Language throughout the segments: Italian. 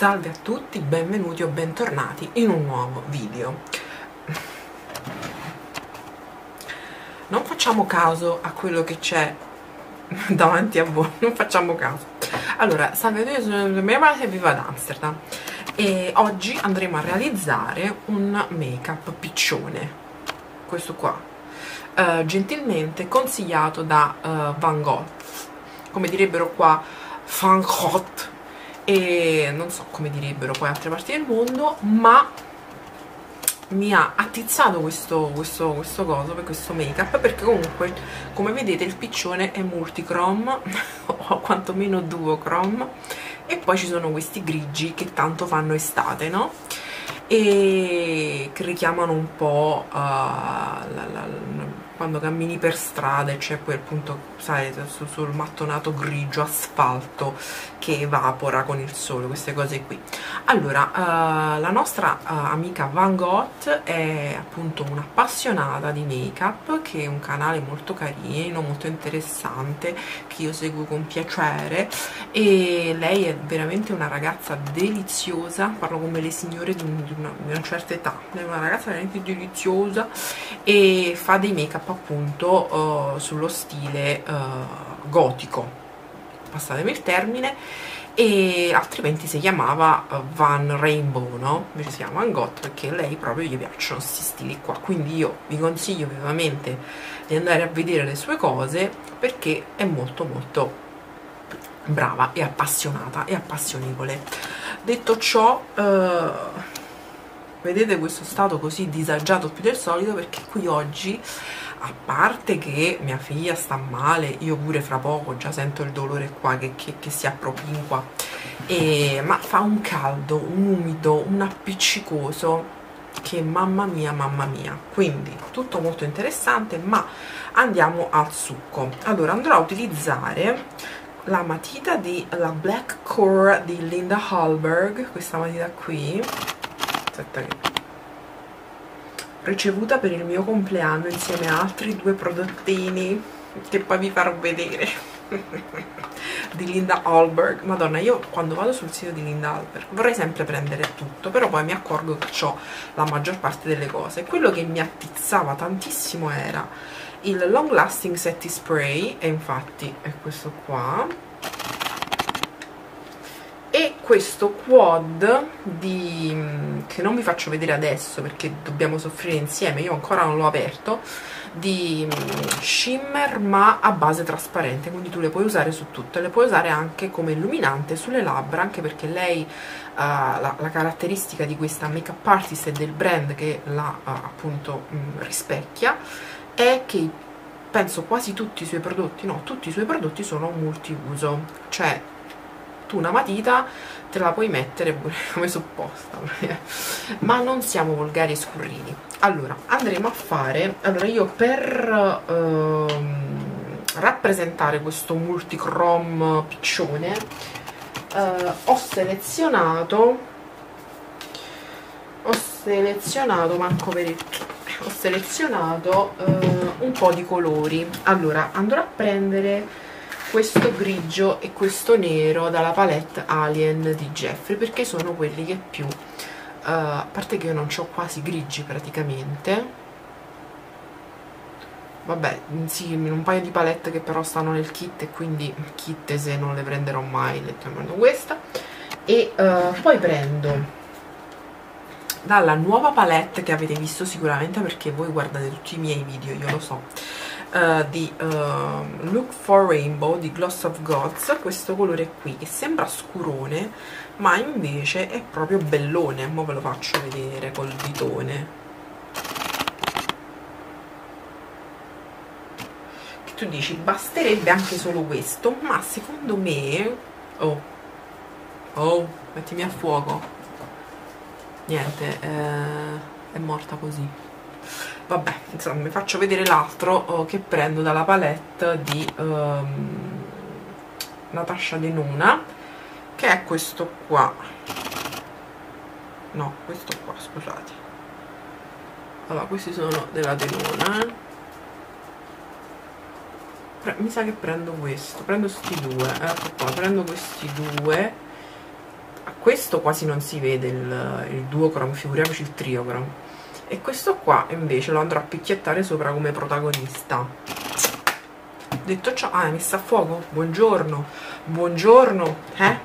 Salve a tutti, benvenuti o bentornati in un nuovo video. Non facciamo caso a quello che c'è davanti a voi, non facciamo caso. Allora, salve a tutti, sono Mema e vivo ad Amsterdam e oggi andremo a realizzare un make-up piccione, questo qua, gentilmente consigliato da Van Gogh, come direbbero qua Van Gogh, e non so come direbbero poi altre parti del mondo, ma mi ha attizzato questo coso per questo make up, perché comunque come vedete il piccione è multichrome o quantomeno duochrome, e poi ci sono questi grigi che tanto fanno estate, no? E che richiamano un po' quando cammini per strada e c'è quel punto, sai, sul mattonato grigio asfalto che evapora con il sole, queste cose qui. Allora, la nostra amica Van Gogh è appunto un'appassionata di make-up, che è un canale molto carino, molto interessante, che io seguo con piacere, e lei è veramente una ragazza deliziosa, parlo come le signore di una certa età, è una ragazza veramente deliziosa e fa dei make-up appunto sullo stile gotico, passatemi il termine, e altrimenti si chiamava Van Rainbow, no? Invece si chiama Van Gogh perché a lei proprio gli piacciono questi stili qua, quindi io vi consiglio vivamente di andare a vedere le sue cose perché è molto molto brava e appassionata e appassionevole. Detto ciò, vedete questo stato così disagiato più del solito perché qui oggi, a parte che mia figlia sta male, io pure fra poco già sento il dolore qua che si appropinqua, ma fa un caldo, un umido, un appiccicoso che mamma mia, quindi tutto molto interessante, ma andiamo al succo. Allora andrò a utilizzare la matita la Black Core di Linda Hallberg, questa matita qui, aspetta, che ricevuta per il mio compleanno insieme a altri due prodottini che poi vi farò vedere di Linda Hallberg. Madonna, io quando vado sul sito di Linda Hallberg vorrei sempre prendere tutto, però poi mi accorgo che ho la maggior parte delle cose. Quello che mi attizzava tantissimo era il Long Lasting Setting Spray, e infatti è questo qua, e questo quad che non vi faccio vedere adesso perché dobbiamo soffrire insieme, io ancora non l'ho aperto, di shimmer ma a base trasparente, quindi tu le puoi usare su tutto, le puoi usare anche come illuminante sulle labbra, anche perché lei la caratteristica di questa make-up artist e del brand che la appunto rispecchia è che penso quasi tutti i suoi prodotti, no, tutti i suoi prodotti sono multiuso, cioè tu una matita te la puoi mettere pure come supposta, ma non siamo volgari e scurrini. Allora andremo a fare, allora io per rappresentare questo multichrome piccione ho selezionato manco veretto, ho selezionato un po' di colori. Allora andrò a prendere questo grigio e questo nero dalla palette Alien di Jeffree, perché sono quelli che più, a parte che io non ho quasi grigi praticamente, vabbè sì, un paio di palette che però stanno nel kit e quindi kit se non le prenderò mai, le prendo questa, e poi prendo dalla nuova palette che avete visto sicuramente perché voi guardate tutti i miei video, io lo so, di Look for Rainbow di Gloss of Gods, questo colore qui che sembra scurone ma invece è proprio bellone. Mo ve lo faccio vedere col ditone, che tu dici basterebbe anche solo questo, ma secondo me oh mettimi a fuoco, niente, è morta così. Vabbè, insomma, vi faccio vedere l'altro che prendo dalla palette di Natasha Denona, che è questo qua, no, questo qua, scusate. Allora, questi sono della Denona, mi sa che prendo questo, prendo questi due, ecco qua, prendo questi due questo quasi non si vede il duochrome, figuriamoci il triochrome, e questo qua invece lo andrò a picchiettare sopra come protagonista. Detto ciò, è messa a fuoco? Buongiorno, buongiorno,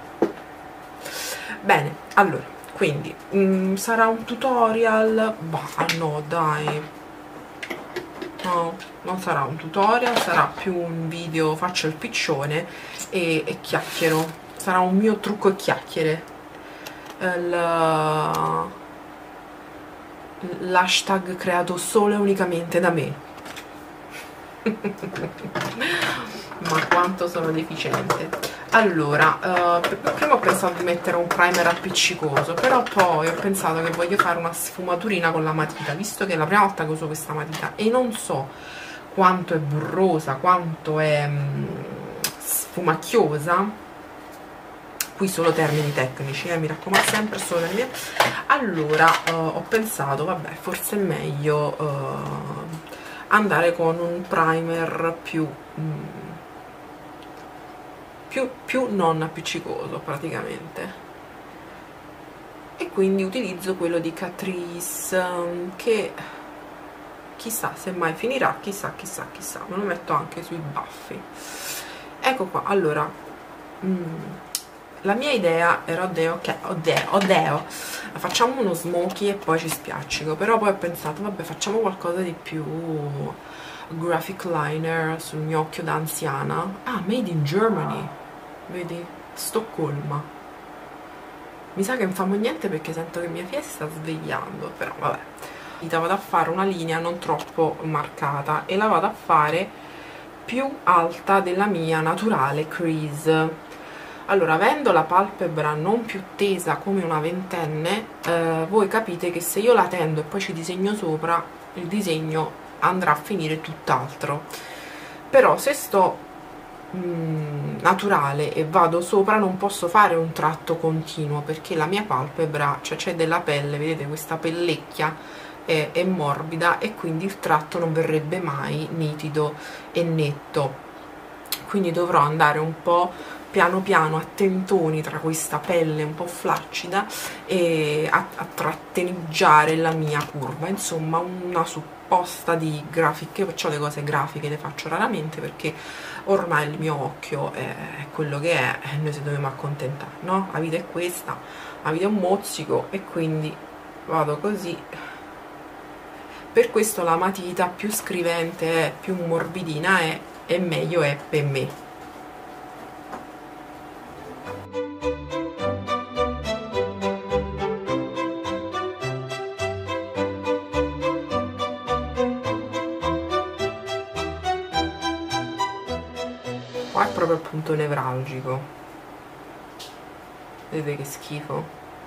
bene, allora, quindi sarà un tutorial? Bah, no, dai, no, non sarà un tutorial, sarà più un video, faccio il piccione e chiacchiero, sarà un mio trucco e chiacchiere. L'hashtag creato solo e unicamente da me. Ma quanto sono deficiente. Allora, prima ho pensato di mettere un primer appiccicoso, però poi ho pensato che voglio fare una sfumaturina con la matita, visto che è la prima volta che uso questa matita e non so quanto è burrosa, quanto è sfumacchiosa. Qui solo termini tecnici, mi raccomando, sempre solo termini. Allora ho pensato, vabbè, forse è meglio andare con un primer più non appiccicoso praticamente, e quindi utilizzo quello di Catrice, che chissà se mai finirà, chissà, me lo metto anche sui baffi. Ecco qua. Allora la mia idea era, oddio, facciamo uno smoky e poi ci spiaccico, però poi ho pensato, vabbè, facciamo qualcosa di più graphic liner sul mio occhio da anziana. Made in Germany, vedi? Stoccolma. Mi sa che non famo niente perché sento che mia figlia si sta svegliando, però vabbè. Vado a fare una linea non troppo marcata e la vado a fare più alta della mia naturale crease. Allora, avendo la palpebra non più tesa come una ventenne, voi capite che se io la tendo e poi ci disegno sopra, il disegno andrà a finire tutt'altro. Però se sto naturale e vado sopra non posso fare un tratto continuo, perché la mia palpebra, cioè c'è della pelle, vedete questa pellecchia è morbida, e quindi il tratto non verrebbe mai nitido e netto. Quindi dovrò andare un po' piano piano a tentoni tra questa pelle un po' flaccida e a tratteneggiare la mia curva, insomma una supposta di grafiche. Perciò le cose grafiche le faccio raramente, perché ormai il mio occhio è quello che è e noi se dobbiamo accontentare, no? La vita è questa, la vita è un mozzico, e quindi vado così. Per questo la matita più scrivente è, più morbidina è, e meglio è per me. Qua è proprio il punto nevralgico, vedete che schifo.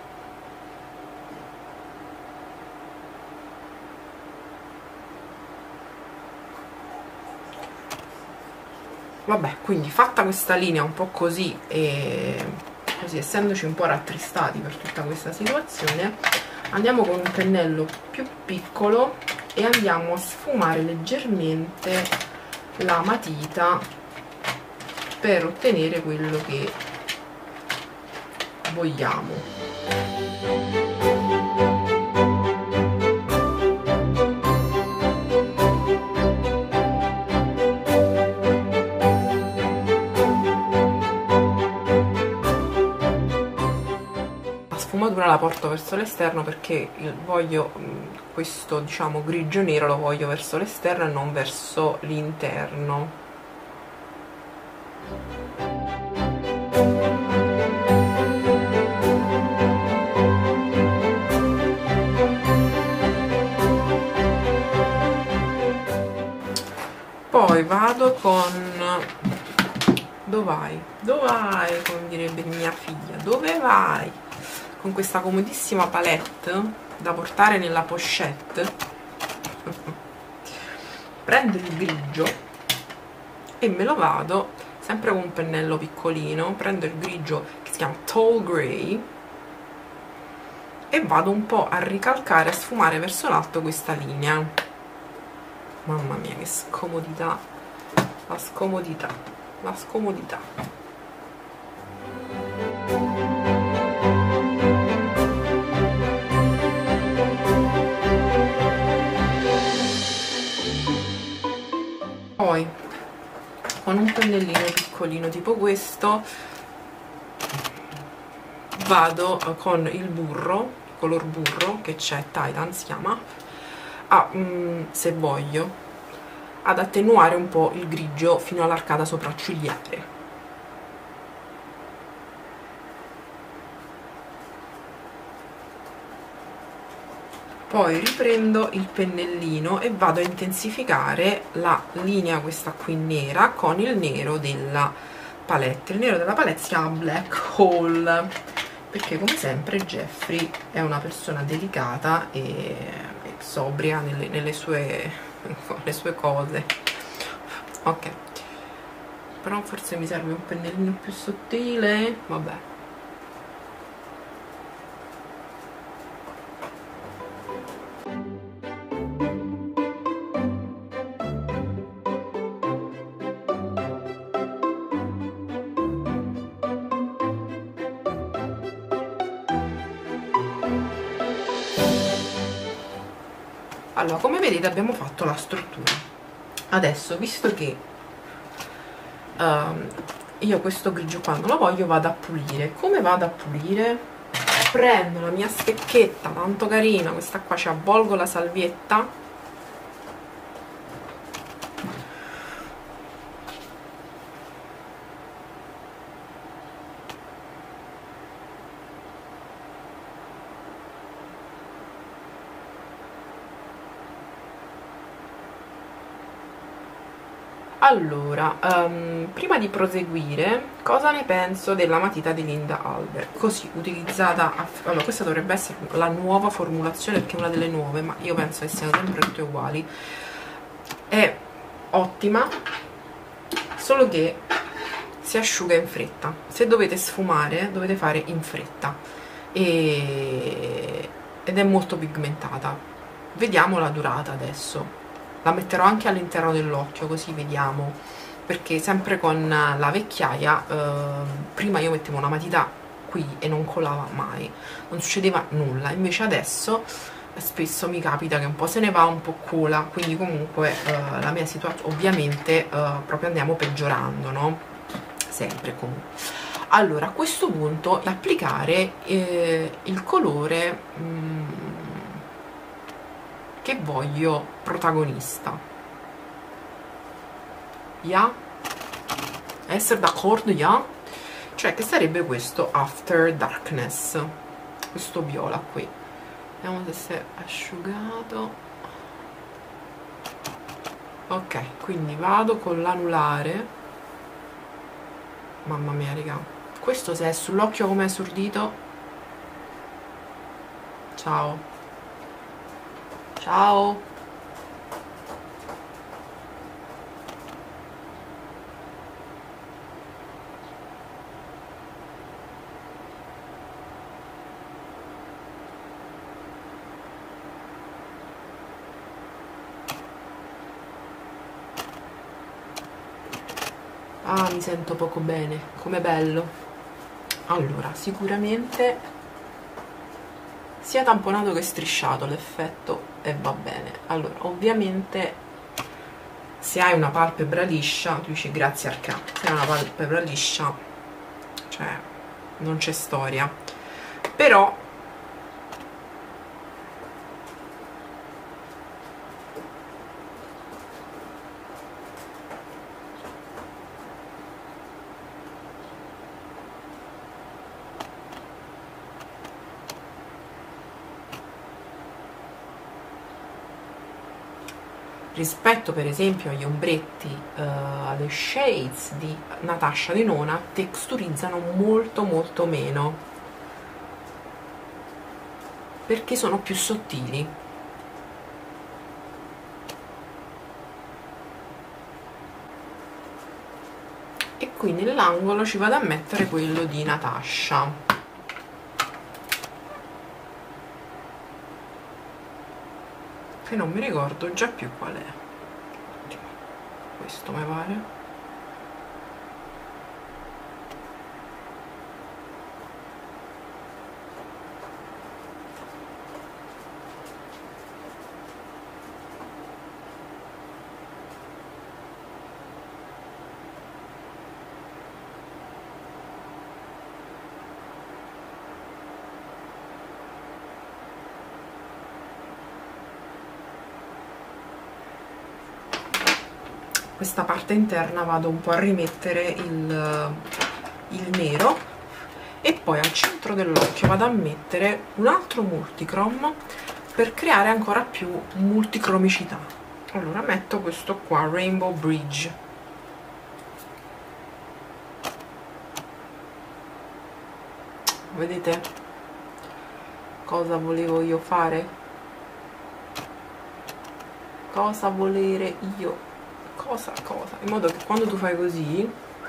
Vabbè, quindi fatta questa linea un po' così, e così, essendoci un po' rattristati per tutta questa situazione, andiamo con un pennello più piccolo e andiamo a sfumare leggermente la matita per ottenere quello che vogliamo. La sfumatura la porto verso l'esterno perché voglio questo, diciamo, grigio nero lo voglio verso l'esterno e non verso l'interno. Poi vado con... Dove vai? Dove vai? Come direbbe mia figlia. Dove vai? Con questa comodissima palette da portare nella pochette. Prendo il grigio e me lo vado, sempre con un pennello piccolino, prendo il grigio che si chiama Tall Grey e vado un po' a ricalcare, a sfumare verso l'alto questa linea. Mamma mia, che scomodità, la scomodità, la scomodità. Poi con un pennellino piccolino tipo questo vado con il burro, color burro, che c'è, Titan si chiama, se voglio, ad attenuare un po' il grigio fino all'arcata sopraccigliare. Poi riprendo il pennellino e vado a intensificare la linea questa qui nera con il nero della palette. Il nero della palette si chiama Black Hole, perché come sempre Jeffrey è una persona delicata e sobria nelle sue cose. Ok, però forse mi serve un pennellino più sottile, vabbè. Allora, come vedete abbiamo fatto la struttura. Adesso, visto che io questo grigio qua non lo voglio, vado a pulire. Come vado a pulire? Prendo la mia stecchetta tanto carina, questa qua, ci avvolgo la salvietta, Allora, prima di proseguire, cosa ne penso della matita di Linda Alber? Così, utilizzata, allora questa dovrebbe essere la nuova formulazione, perché è una delle nuove, ma io penso che siano sempre tutte uguali. È ottima, solo che si asciuga in fretta. Se dovete sfumare, dovete fare in fretta. Ed è molto pigmentata. Vediamo la durata adesso. La metterò anche all'interno dell'occhio, così vediamo, perché sempre con la vecchiaia prima io mettevo una matita qui e non colava mai, non succedeva nulla, invece adesso spesso mi capita che un po' se ne va, un po' cola, quindi comunque la mia situazione, ovviamente proprio andiamo peggiorando, no? Sempre comunque. Allora, a questo punto applicare il colore che voglio protagonista. Ja? Essere d'accordo, ja? Cioè che sarebbe questo After Darkness, questo viola qui. Vediamo se si è asciugato. Ok, quindi vado con l'anulare. Mamma mia, raga, questo se è sull'occhio come è esordito. Ciao. Ciao. Ah, mi sento poco bene, com'è bello. Allora, sicuramente sia tamponato che strisciato l'effetto e va bene. Allora, ovviamente se hai una palpebra liscia, tu dici grazie al capo, se hai una palpebra liscia, cioè non c'è storia. Però rispetto per esempio agli ombretti, alle shades di Natasha Denona, texturizzano molto molto meno, perché sono più sottili. E qui nell'angolo ci vado a mettere quello di Natasha, che non mi ricordo già più qual è. Questo mi pare. questa parte interna vado un po' a rimettere il nero, e poi al centro dell'occhio vado a mettere un altro multichrome per creare ancora più multicromicità. Allora metto questo qua, Rainbow Bridge. Vedete cosa volevo io fare? Cosa volere io? Cosa? In modo che quando tu fai così,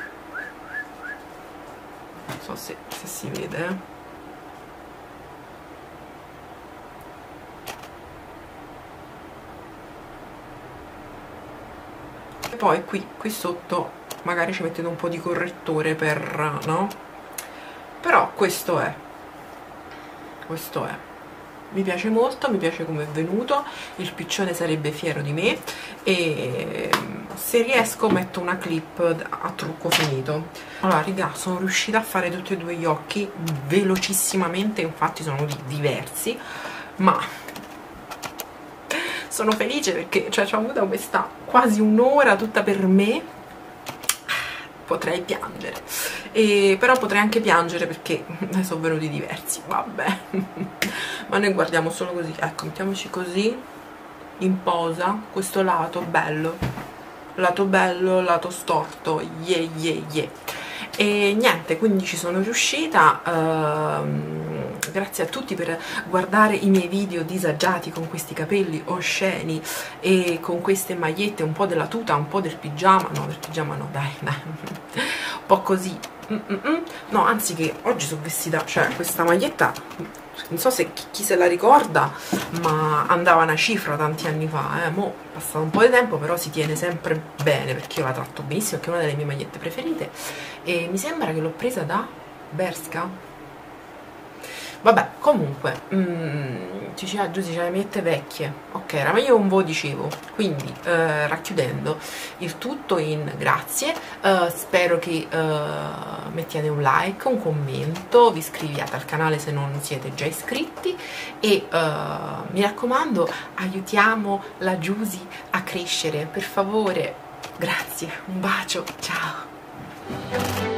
non so se si vede, e poi qui sotto magari ci mettete un po' di correttore per, no? Però questo è, mi piace molto, mi piace come è venuto, il piccione sarebbe fiero di me, e se riesco metto una clip a trucco finito. Allora raga, sono riuscita a fare tutti e due gli occhi velocissimamente, infatti sono venuti diversi, ma sono felice perché cioè, ci ho avuto questa quasi un'ora tutta per me. Potrei piangere, però potrei anche piangere perché ne sono venuti diversi, vabbè. Ma noi guardiamo solo così, ecco, mettiamoci così in posa, questo lato bello, lato storto, yeah. E niente, quindi ci sono riuscita. Grazie a tutti per guardare i miei video disagiati con questi capelli osceni e con queste magliette, un po' della tuta, un po' del pigiama, no, del pigiama no, dai, un po' così. No, anzi, che oggi sono vestita, cioè questa maglietta, non so se chi se la ricorda, ma andava una cifra tanti anni fa, mo' è passato un po' di tempo, però si tiene sempre bene perché io la tratto benissimo, perché è una delle mie magliette preferite, e mi sembra che l'ho presa da Bershka. Vabbè, comunque, giù si le mette vecchie, ok, era meglio un po' dicevo, quindi racchiudendo il tutto in grazie, spero che mettiate un like, un commento, vi iscriviate al canale se non siete già iscritti, e mi raccomando, aiutiamo la Giusy a crescere, per favore, grazie, un bacio, ciao!